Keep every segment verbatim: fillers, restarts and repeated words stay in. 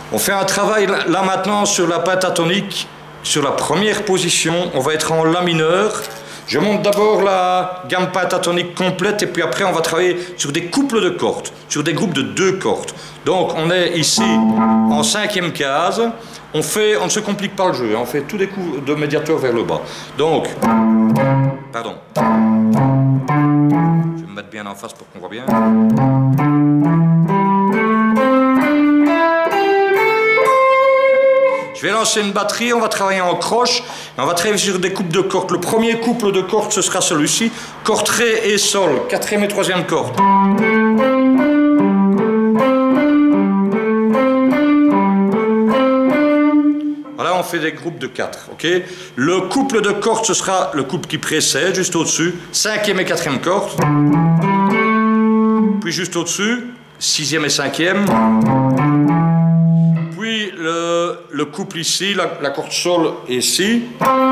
On fait un travail là maintenant sur la pentatonique, sur la première position, on va être en La mineur. Je monte d'abord la gamme pentatonique complète et puis après on va travailler sur des couples de cordes, sur des groupes de deux cordes. Donc on est ici en cinquième case, on, fait, on ne se complique pas le jeu, on fait tous des coups de médiateur vers le bas. Donc, pardon, je vais me mettre bien en face pour qu'on voit bien. Je vais lancer une batterie, on va travailler en croche, et on va travailler sur des couples de cordes. Le premier couple de cordes, ce sera celui-ci, corde ré et sol, quatrième et troisième corde. Voilà, on fait des groupes de quatre, ok? Le couple de cordes, ce sera le couple qui précède, juste au-dessus, cinquième et quatrième corde. Puis juste au-dessus, sixième et cinquième. Puis le, le couple ici, la, la corde sol ici.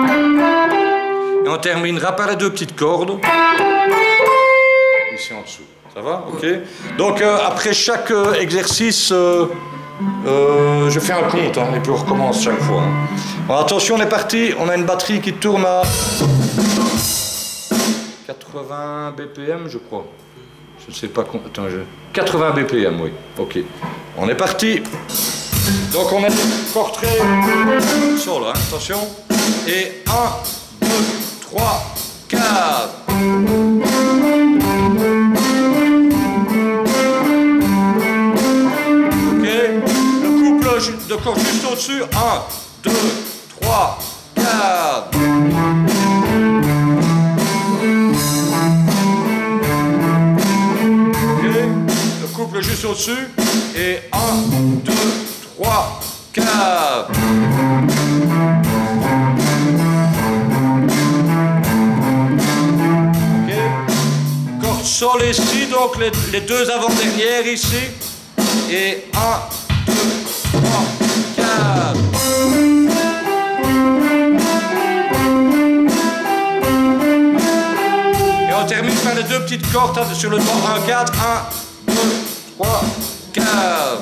Et on terminera par les deux petites cordes. Ici en dessous. Ça va? Ok. Donc euh, après chaque euh, exercice, euh, euh, je fais un compte hein, et puis on recommence chaque fois. Hein. Alors, attention, on est parti. On a une batterie qui tourne à quatre-vingts B P M, je crois. Je ne sais pas combien. Attends, je... quatre-vingts B P M, oui. Ok. On est parti. Donc on est portrait sol, hein, attention. Et un, deux, trois, quatre. Ok. Le couple de cordes juste au-dessus. un, deux, trois, quatre. Ok. Le couple juste au-dessus. Et un, deux, trois, quatre. Ok. Corde sol ici, donc les, les deux avant-dernières ici. Et un, deux, trois, quatre. Et on termine par les deux petites cordes sur le temps un, quatre. un, deux, trois, quatre.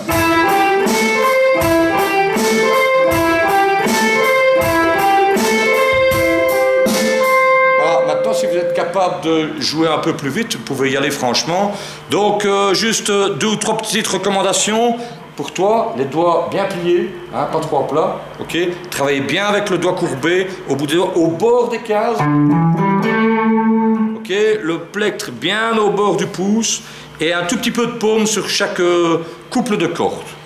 Si vous êtes capable de jouer un peu plus vite, vous pouvez y aller franchement. Donc, euh, juste deux ou trois petites recommandations pour toi. Les doigts bien pliés, hein, pas trop à plat. Ok. Travaillez bien avec le doigt courbé au, bout des doigts, au bord des cases. Ok. Le plectre bien au bord du pouce et un tout petit peu de paume sur chaque euh, couple de cordes.